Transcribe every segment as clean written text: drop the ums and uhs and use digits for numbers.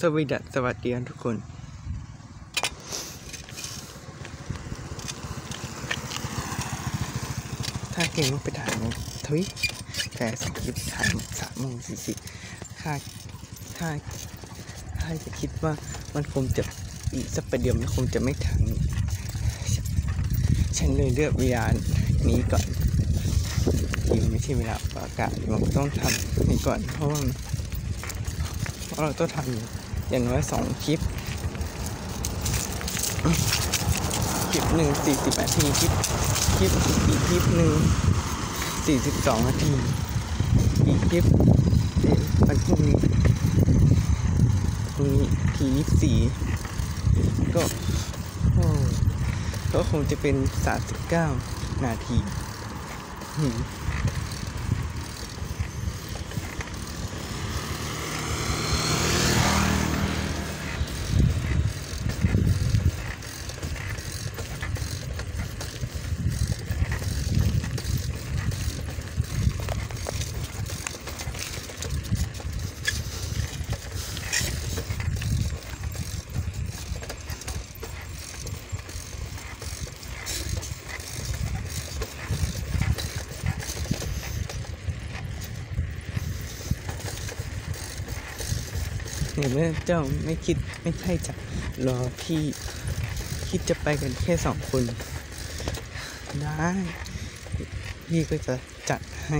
สวัสดีทุกคนถ้าเก่งไปถ่ายมันทวิแต่สองคลิปถ่าย3:40ถ้าจะคิดว่ามันคงจะอีกสักประเดี๋ยวมันคงจะไม่ทันฉันเลยเลือกเวลานี้ก่อนยังไม่ใช่เวลาประกาศเราต้องทำนี้ก่อนเพราะเราต้องทำอย่างน้อย2 คลิปหนึ่ง40 นาทีคลิปอีกคลิปหนึ่ง42 นาทีอีกคลิปวันพรุ่งนี้ที่24ก็คงจะเป็น39 นาทีเห็นไหมเจ้าไม่ใช่จะรอพี่คิดจะไปกันแค่2 คนได้พี่ก็จะจัดให้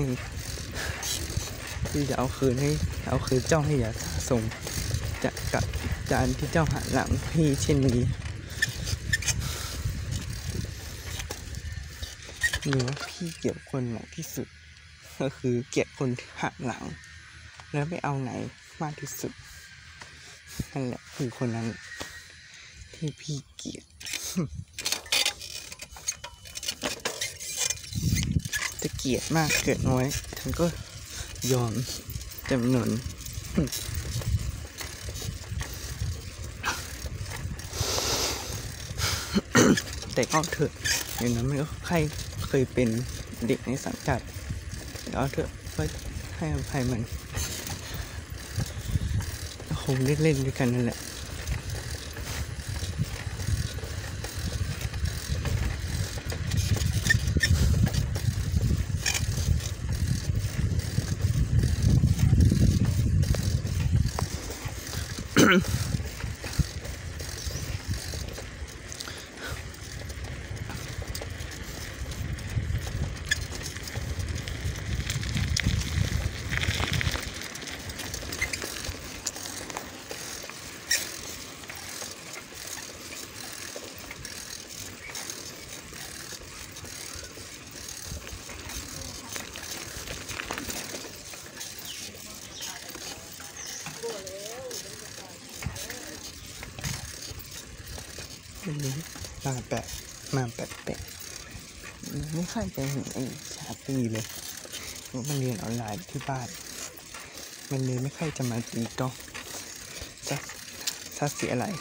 พี่จะเอาคืนเจ้าให้อย่าสะสมจะกับจานที่เจ้าหันหลังพี่เช่นนี้หรือว่าพี่เกลียดคนไหนที่สุดก็คือเกลียดคนที่หันหลังแล้วไม่เอาไหนมากที่สุดนั่นแหละคือคนนั้นที่พี่เกลียดจะเกลียดมากเกิดน้อยฉันก็ยอมจำนนแต่ก็เถอะอย่างนั้นมันก็ใครเคยเป็นเด็กในสังกัดแล้วเถอะก็ให้อภัยมันคงเล่นด้วยกันนั่นแหละวันนี้มาแปะไม่ค่อยจะเห็นไอ้ชาตีเลยมันเรียนออนไลน์ที่บ้านมันเลยไม่ค่อยจะมาตีกอล์ฟซัดเสียอะไร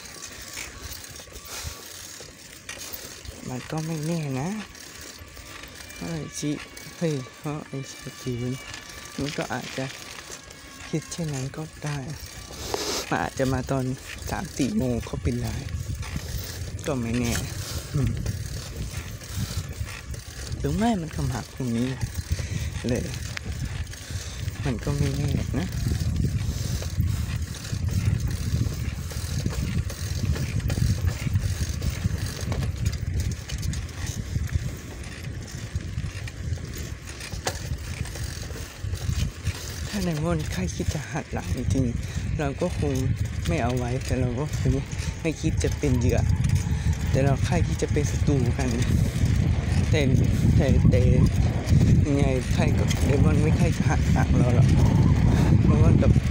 มันก็ไม่แน่นะเพราะไอ้ชาตีมันก็อาจจะคิดเช่นนั้นก็ได้มันอาจจะมาตอน 3-4 โมงเขาเป็นไรก็ไม่แน่หรือไม่มันคำหาพรุ่งนี้เลยมันก็ไม่แน่นะถ้าในวันใครคิดจะหักหลังจริงๆเราก็คงไม่เอาไว้แต่เราก็คงไม่คิดจะเป็นเหยื่อแต่เราใครที่จะเป็นศัตรูกันแต่ยังไงใครกับเดมอนไม่ใครจะหักหลังเราหรอกเพราะว่า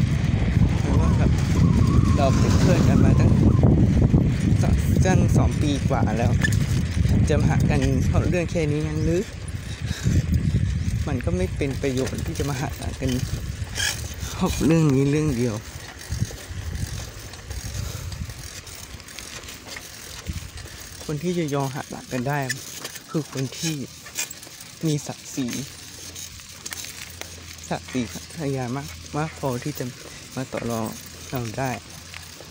เราเป็นเพื่อนกันมาตั้ง2 ปีกว่าแล้วจะมาหักกันเพราะเรื่องแค่นี้ยังหรือมันก็ไม่เป็นประโยชน์ที่จะมาหักหลังกันเพราะเรื่องนี้เรื่องเดียวคนที่จะยอมหักหลังกันได้คือคนที่มีศักดิ์ศรีพยายามมากพอที่จะมาต่อรองเราได้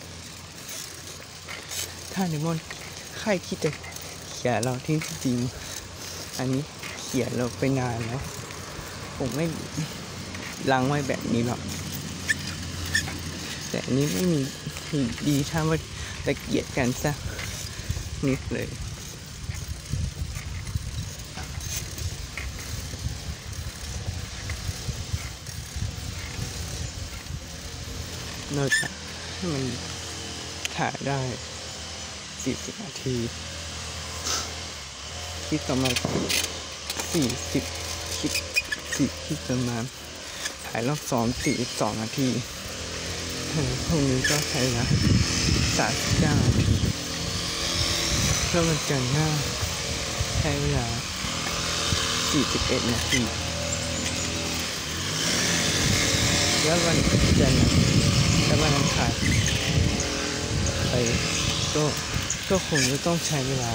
าเดมอนใครคิดจะเขียนเราที่จริงอันนี้เขียนเราไปนานแล้วผมไม่ล้างไว้แบบนี้หรอกแต่อันนี้ไม่มีดีถ้าว่าตะเกียดกันซะนิดเลยเราจะให้มันถ่ายได้40 นาทีคิดประมาณ40คิดประมาณถ่ายรอบ42 นาทีพรุ่งนี้ก็ใช้ละ39 นาทีแล้ววันจันทร์หน้าใช้เวลา41 นาทีแล้ววันจันทร์และวันอังคารไปก็คงจะต้องใช้เวลา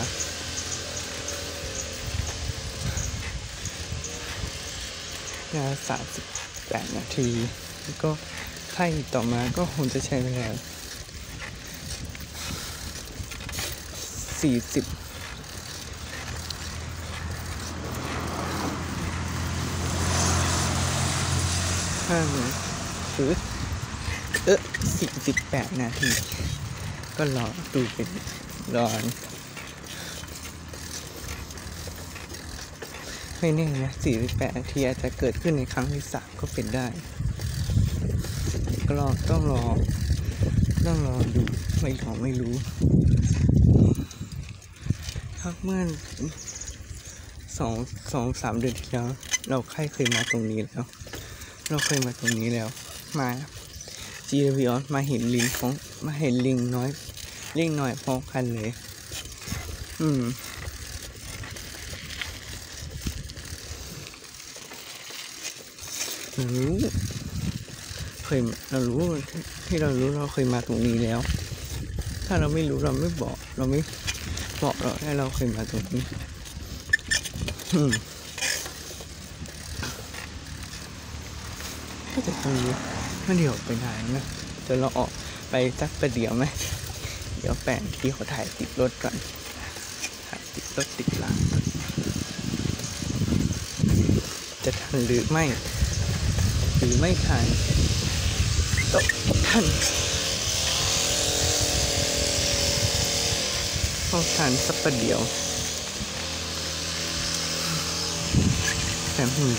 38 นาทีแล้วก็ไพ่ต่อมาก็คงจะใช้เวลา40 หรือ48 นาทีก็รอดูเป็นรอไม่แน่นะ48 นาทีอาจจะเกิดขึ้นในครั้งที่3ก็เป็นได้ก็ต้องรอดูไม่รู้ครับเมื่อ2-3 เดือนที่แล้วเราเคยมาตรงนี้แล้วมาGWOT มาเห็นลิงน้อยพร้อมกันเลยเรารู้ที่เรารู้เราเคยมาตรงนี้แล้วถ้าเราไม่รู้เราไม่บอกเราให้เราเคยมาตรงนี้ก็จะตรงนี้ไม่เดี๋ยวไปไหนนะเดี๋ยวเราออกไปสักประเดี๋ยวไหมเดี๋ยวแปะที่เขาถ่ายติดรถก่อนถ่ายติดรถติดหลังจะทันหรือไม่ทันตกทันต้องทันสักประเดี๋ยวแต่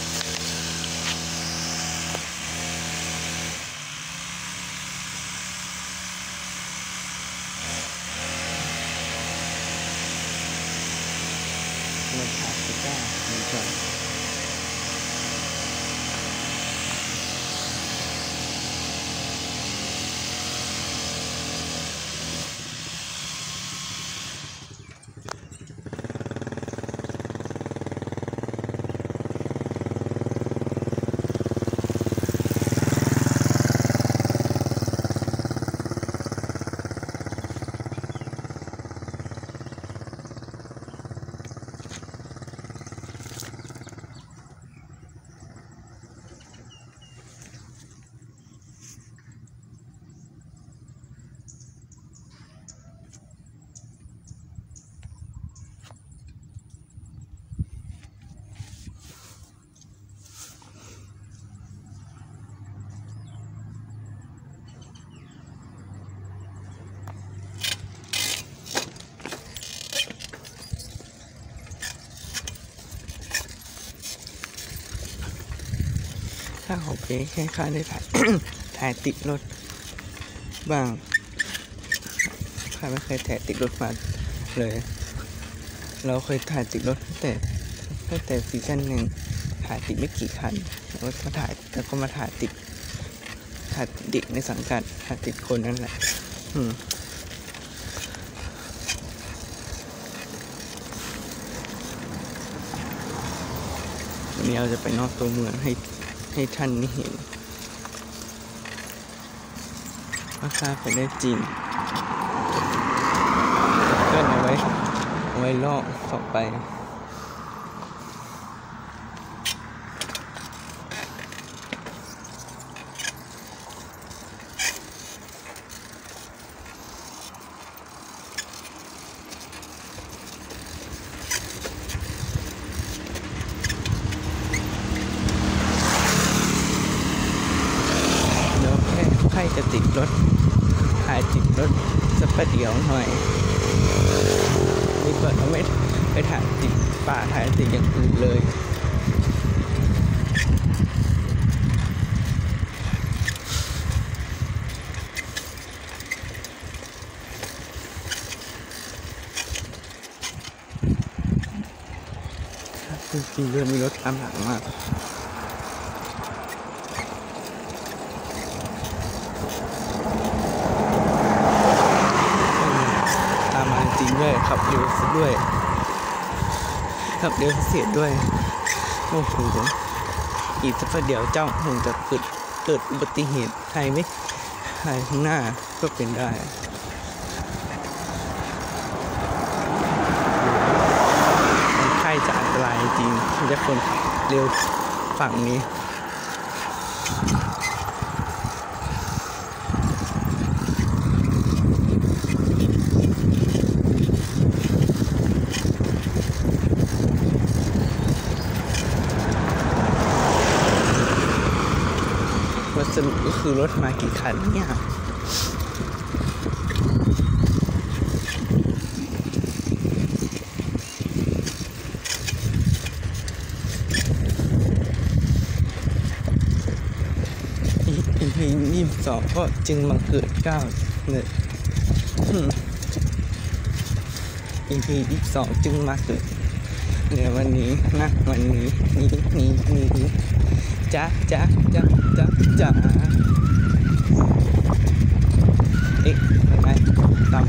มันขาดไปได้เหมือนกันถ้าผมแค่ค่าได้ถ่ายติดรถบ้างใครไม่เคยถ่ายติดรถมาเลยเราเคยถ่ายติดรถตั้งแต่ซีซั่น 1ถ่ายติดไม่กี่คันแล้วก็มาถ่ายติดเด็กในสังกัดถ่ายติดคนนั่นแหละวันนี้เราจะไปนอกตัวเมืองให้ท่านเห็นว่าข้าไปได้จริงก็เอาไว้ล่อต่อไปถ่ายติดรถสักประเดี๋ยวหน่อยนี่เปิดเราไม่ไปถ่ายติดป่าถ่ายติดอย่างอื่นเลยจริงๆเรื่องมีรถตามหลังมากตามมาจริงด้วยขับเร็วด้วยขับเร็วเสียด้วยโอ้โหอีกสักเดี๋ยวเจ้าคงจะเกิดอุบัติเหตุใครไม่ใครข้างหน้าก็เป็นได้ใครจะอันตรายจริงที่จะคนขับเร็วฝั่งนี้สรุปก็คือรถมากี่คันเนี่ยEP 22ก็จึงบังเกิด9เนี่ยEP 22จึงมาเกิดในวันนี้นะวันนี้นี่จ้าเอ๊ะไปตาม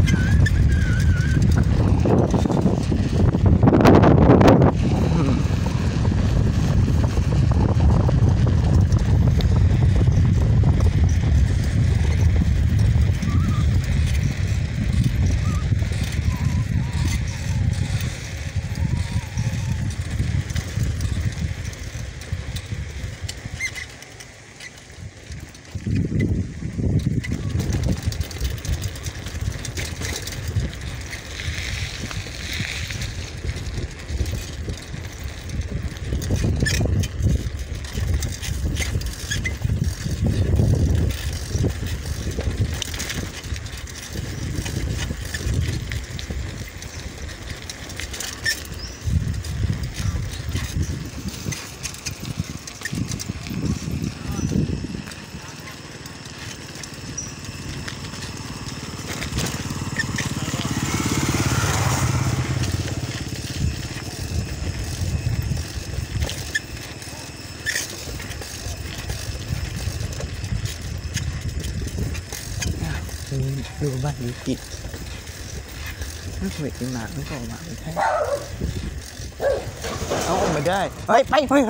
ดูบ้านนี้ปิดไม่เคยกินหมาไม่ก็ออกมาไม่ใช่เอาออกมาได้เฮ้ยไปแม่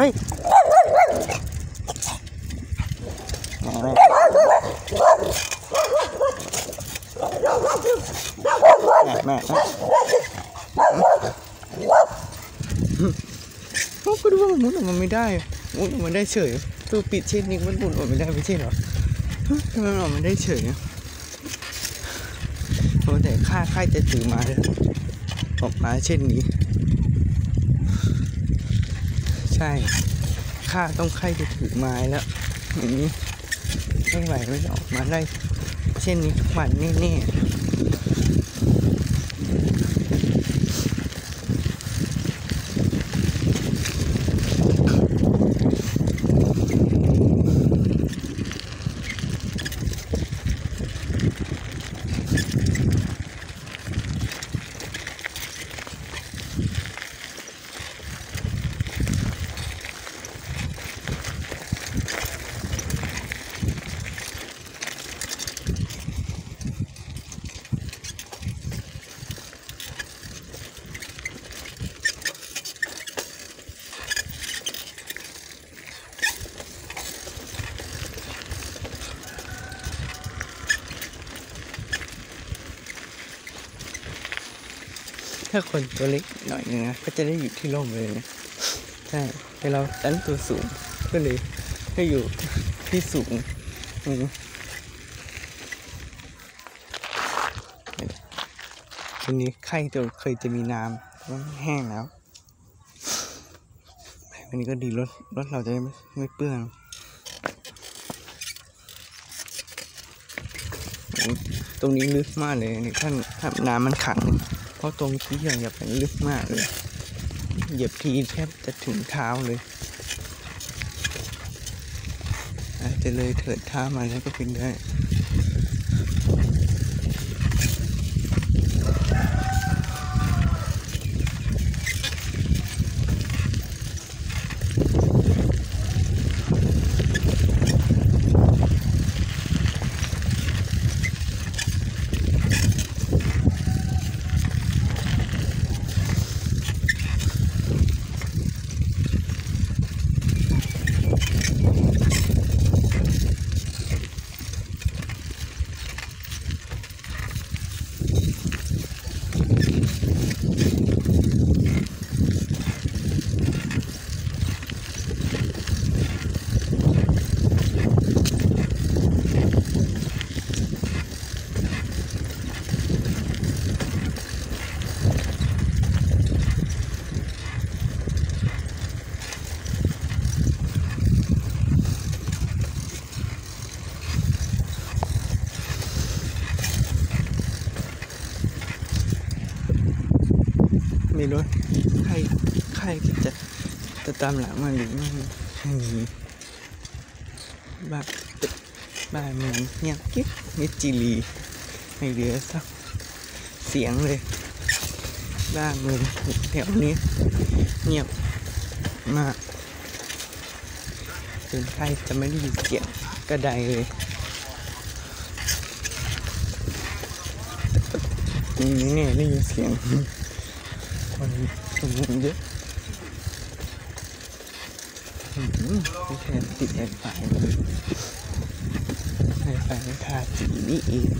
ก็ดูว่ามันมุดออกมาไม่ได้มุดออกมาได้เฉยตัวปิดเช่นนี้มันมุดออกมาไม่ได้ไม่ใช่หรอทำไมมันออกมาได้เฉยแต่ค่าจะถือมาเลยออกมาเช่นนี้ใช่ค่าต้องใครจะถือไม้แล้วอย่างนี้ไม่ไหวไม่ออกมาได้เช่นนี้ทุกวันแน่ๆถ้าคนตัวเล็กหน่อยนึงนะก็จะได้อยู่ที่ร่มเลยนะใช่แต่เราดันตัวสูงก็เลยให้อยู่ที่สูงทีนี้ไข่จะเคยจะมีน้ำมันแห้งแล้ววันนี้ก็ดีรถเราจะไม่เปื้อนตรงนี้ลึกมากเลยนี่ถ้าน้ำมันขังเพราะตรงที่อย่างแบบนี้ลึกมากเลยเหยียบทีแทบจะถึงเท้าเลยอาจจะเลยเถิดเท้ามาแล้วก็เป็นได้มีรถใครที่จะตามหลังมาหรือไม่มีบ้านเมืองเงียบกิ๊บมิดจิลีไม่เหลือสักเสียงเลยบ้านเมืองแถวนี้เงียบมากจนใครจะไม่ได้ยินเสียงกระไดเลยนี่เนี่ยได้ยินเสียงคนเยอะไม่แทนติดไฟฟ้าเลยไฟฟ้าทาสีนี่เอง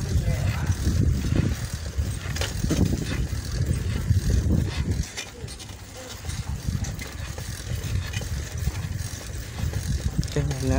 จะเห็นแล้ว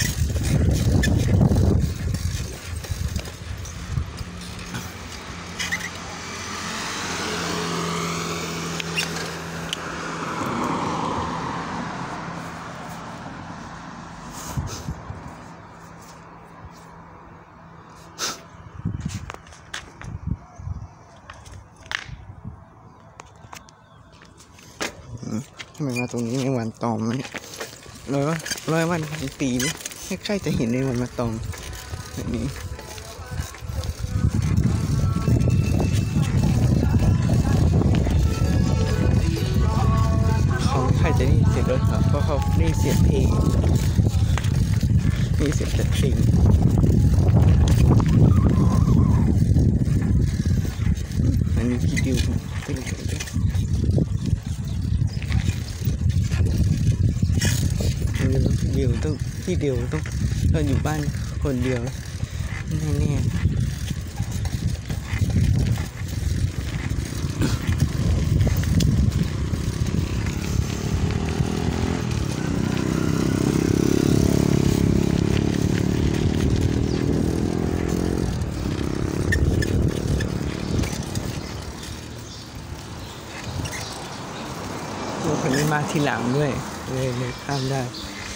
ทำไมมาตรงนี้ในวันตอมเนี่ยร้อยวันพันปีนี่ใกล้ๆจะเห็นในวันมาตอมแบบนี้เขาใครจะได้ยินเสียงรถเหรอเพราะเขาได้ยินเสียงเพลงมีเสียงจัดเพลงอันนี้พี่ดิวเป็นไงด้วยพี่เดียวต้องเราอยู่บ้านคนเดียวแน่ตัวคนนี้มาทีหลังด้วยเลยข้ามได้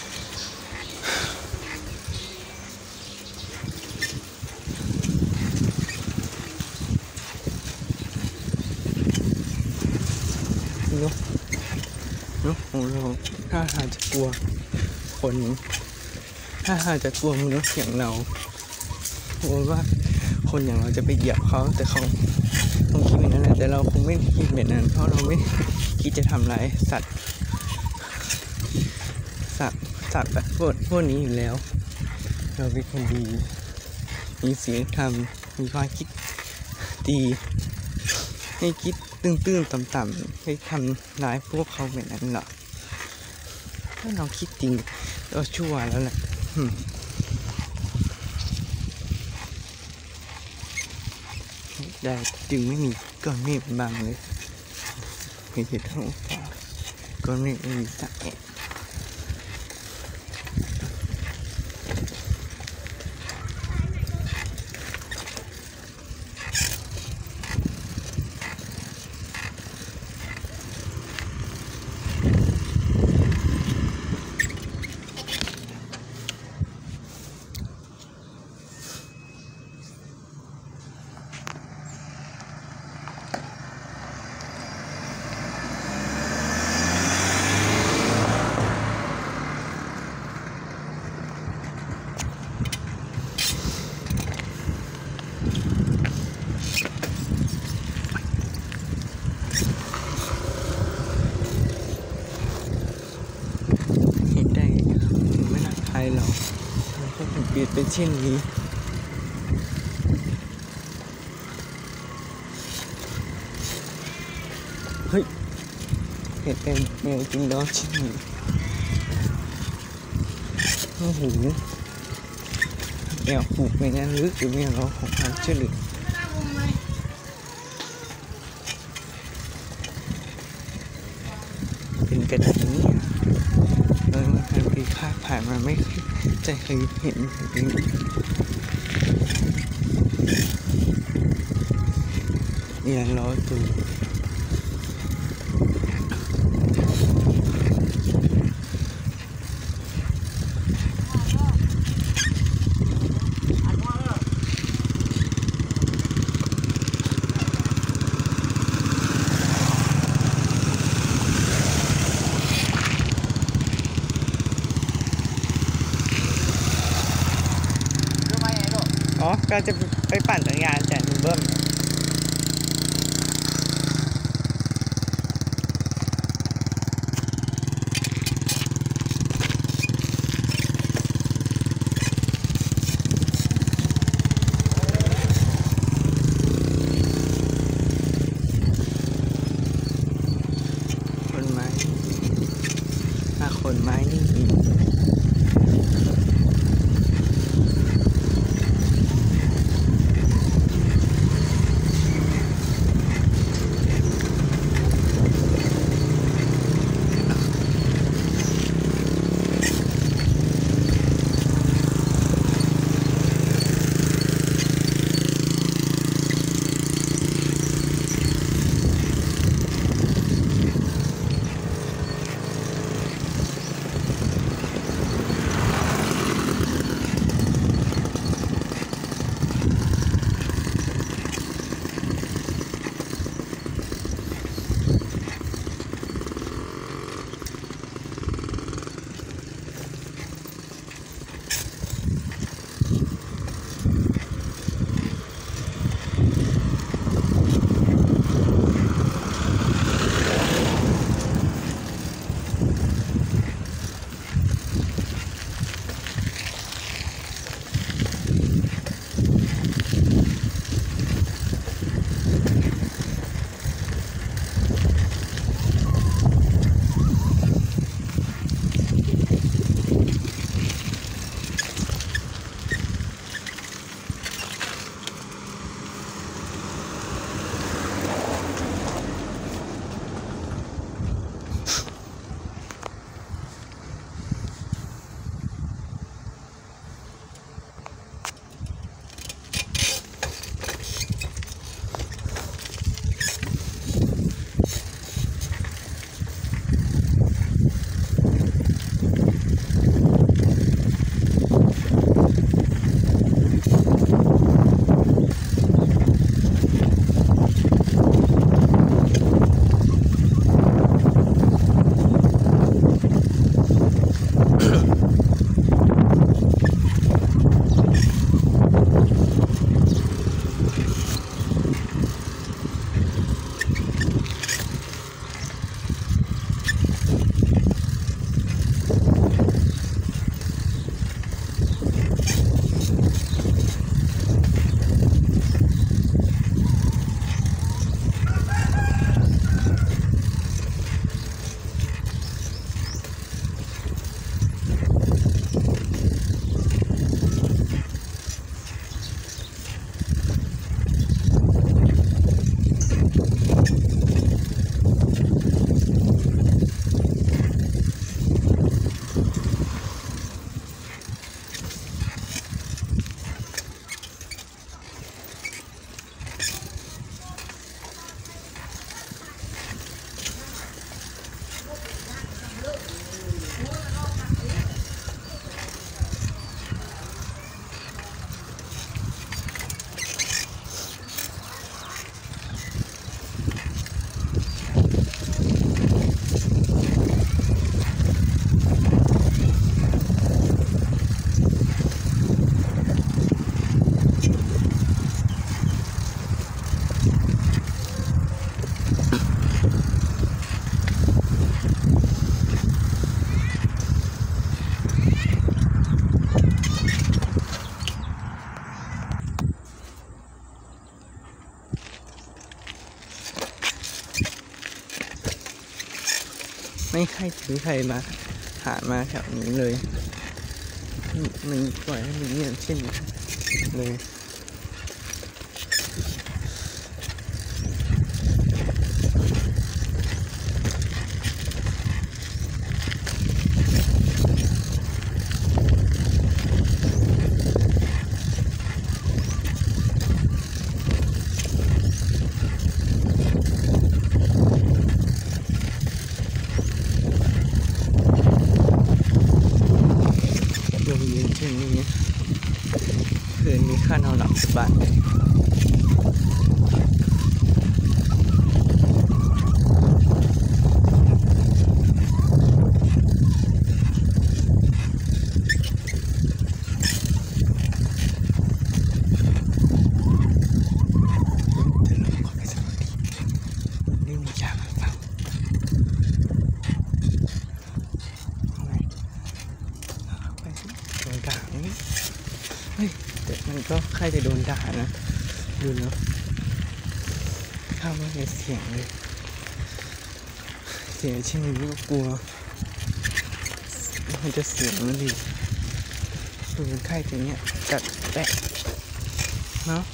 นกของเราถ้าหากจะกลัวคนถ้าหากจะกลัวมนุษย์อย่างเรากลัวว่าคนอย่างเราจะไปเหยียบเขาแต่เขาคงคิดแบบนั้นแหละแต่เราคงไม่คิดแบบนั้นเพราะเราไม่คิดจะทำร้ายสัตว์แบบพวกนี้อยู่แล้วเราเป็นคนดีมีศีลธรรมมีความคิดดีให้คิดตื้นๆต่ำๆให้ทำร้ายพวกเขาแบบนั้นหรอถ้าเราคิดจริงเราชั่วแล้วแหละได้จึงไม่มีก้อนเมฆบังเลยไม่เห็นท้องฟ้าก้อนเมฆไม่มีสักแอะเป็นเช่นนี้เฮ้ยเห็ดเป็นแมวกินดอกชิ้นนี้โอ้โหแมวปลูกในนั้นลึกหรือแมวเราของเขาเชื่อหรือเป็นกระดาษนี้มาทางปีข้าผ่านมาไม่ใจเคยเห็นแบบนี้อย่ารอตูอ๋อก็จะไปปั่นจักรยานจากหนูเบิ้มคนไม้คนไม้นี่ไม่ใครถึงใครมาหามาแถวนี้เลยมันปล่อยให้มันเงียบเช่นเลยลมเย็นเช่นนี้คืนนี้ข้านอนหลับสบายเลยเฮ้ยแต่มันก็ใครจะโดนด่านะดูแล้วข้าว่าในเสียงเลยเสียงเช่นนี้ก็กลัวมันจะเสียงมันดีดูเป็นไข้ตัวเนี้ยกัดแตะเนาะ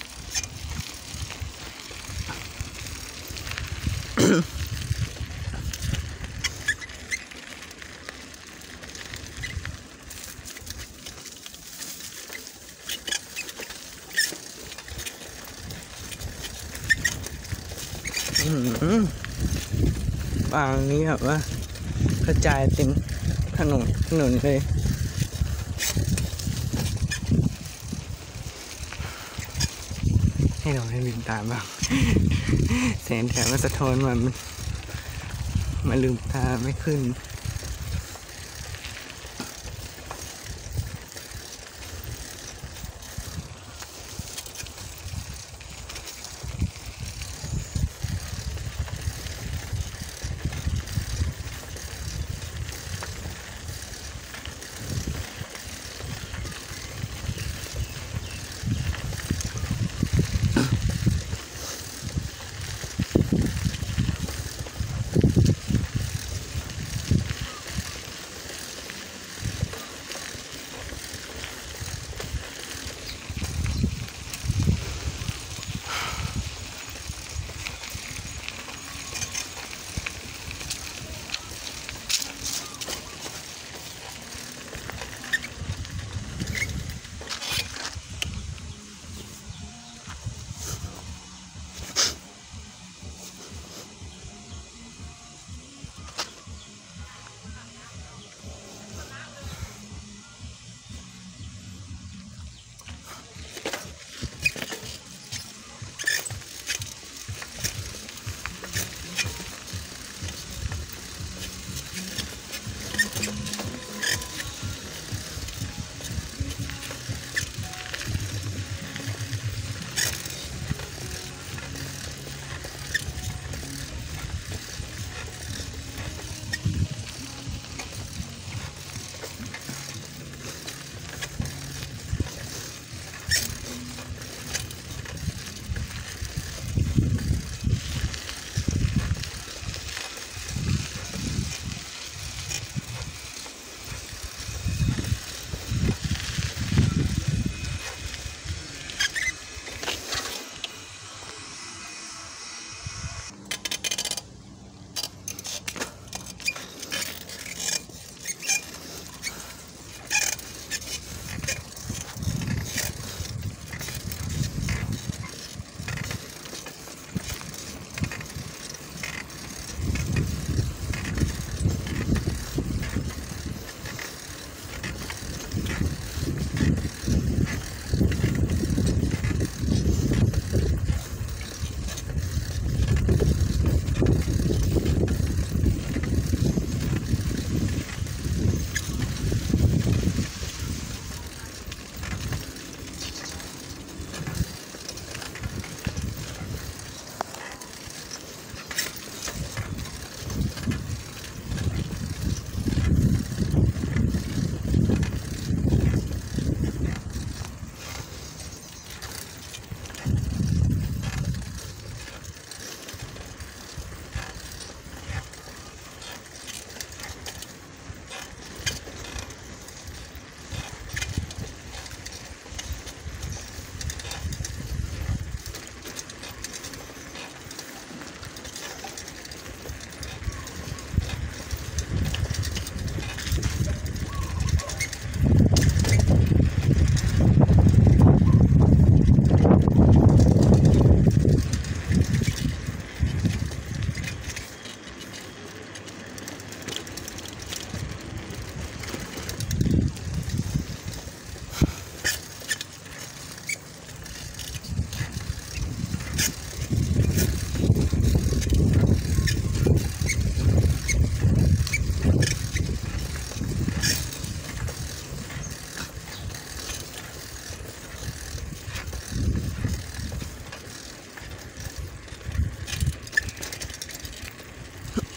บางนี้แบบว่ากระจายเต็มถนนเลยให้เราได้ลืมตาบ้าง แสงแถวมันสะท้อนมันลืมตาไม่ขึ้น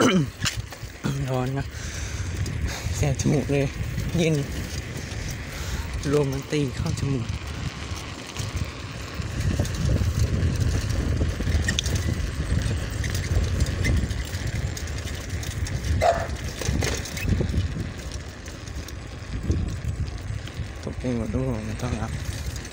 ร้อนนะแสบจมูกเลยเย็นลมมันตีเข้าจมูกตกเองหมดทุกคนมันต้องรับ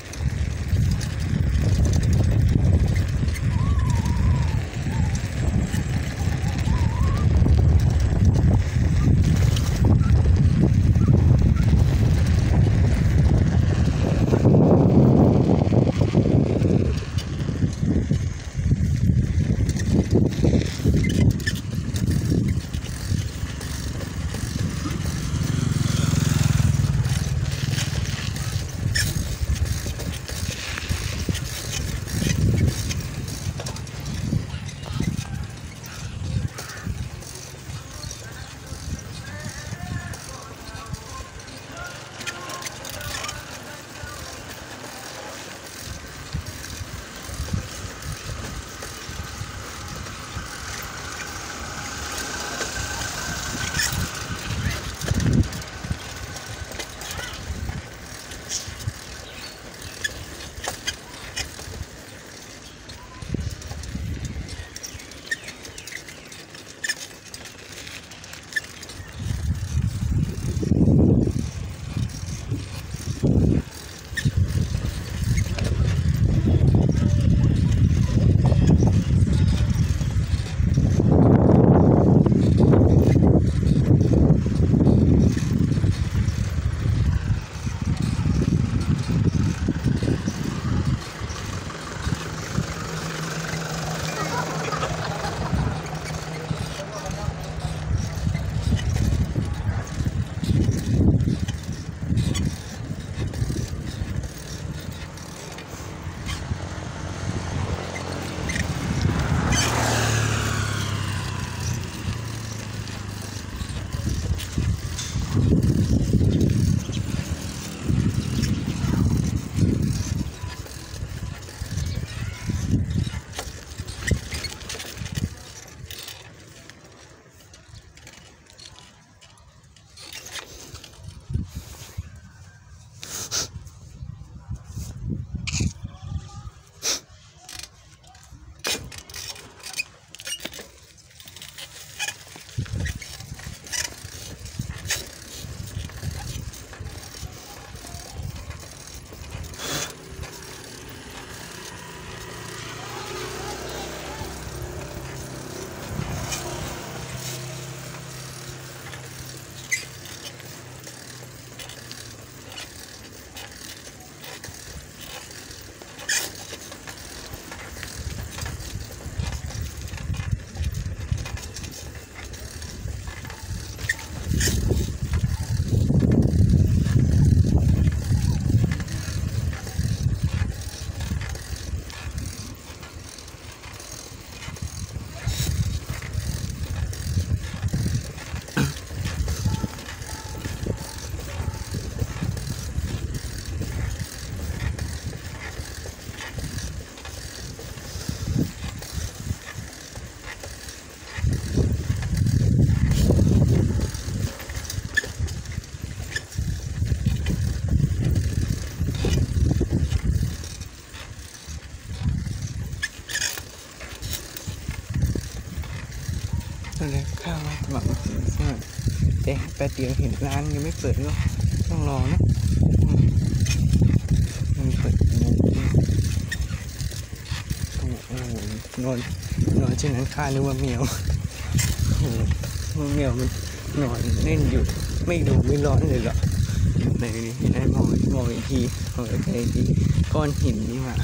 ตอนแรกข้าวสมัครแต่แป๊บเดียวเห็นร้านยังไม่เปิดก็ต้องรอนะมันเปิดโอ้โหนอนเช่นนั้นข้านึกว่าแมวโอ้โหแมวมันนอนเล่นอยู่ไม่ดูไม่ร้อนเลยหรอไหนนี่เห็นได้มองอีกทีมองไกลๆทีก้อนหินนี่มา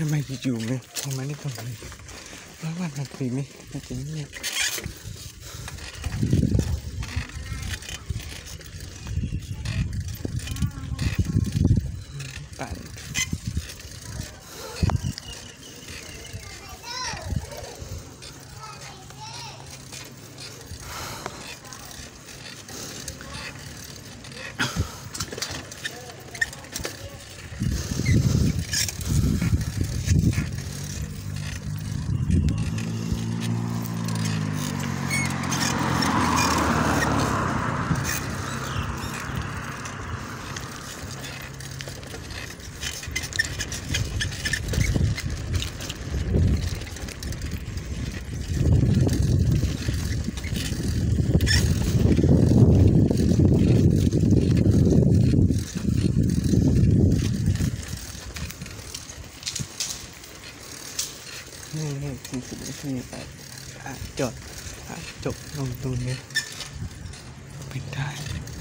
ำไมอยู่ๆไม่ทำไมได้ตรงนี้แล้วมันคุยไหมมันจะเงียบปั่นนี่ที่จอดจบลงตรงนี้เป็นได้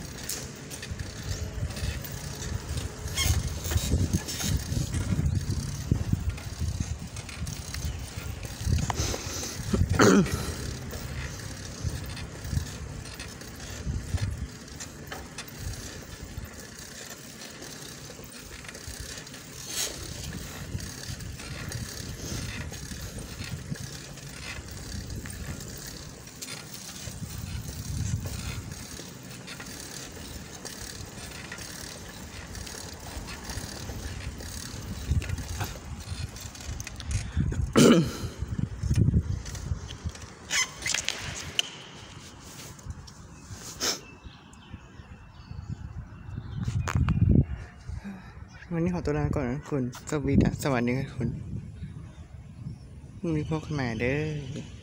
วันนี้ขอตัวลาก่อนนะคุณสวัสดีครับคุณมีพวกขึ้นมาเด้อ